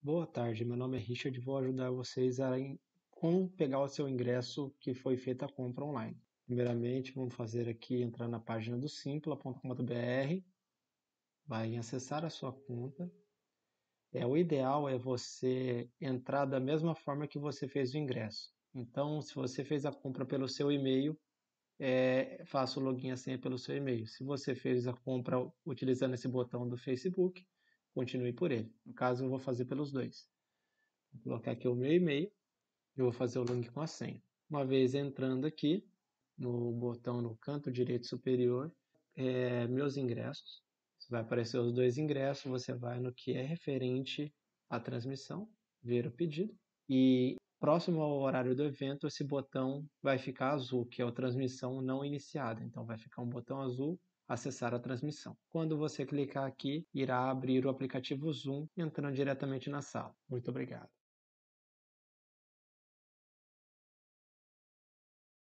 Boa tarde, meu nome é Richard e vou ajudar vocês a como pegar o seu ingresso que foi feita a compra online. Primeiramente, vamos fazer aqui, entrar na página do simpla.com.br, vai em acessar a sua conta. O ideal é você entrar da mesma forma que você fez o ingresso. Então, se você fez a compra pelo seu e-mail, faça o login e senha pelo seu e-mail. Se você fez a compra utilizando esse botão do Facebook, continue por ele. No caso, eu vou fazer pelos dois. Vou colocar aqui o meu e-mail e vou fazer o login com a senha. Uma vez entrando aqui, no botão no canto direito superior, meus ingressos. Vai aparecer os dois ingressos, você vai no que é referente à transmissão, ver o pedido, e próximo ao horário do evento, esse botão vai ficar azul, que é a transmissão não iniciada. Então vai ficar um botão azul, acessar a transmissão. Quando você clicar aqui, irá abrir o aplicativo Zoom, entrando diretamente na sala. Muito obrigado.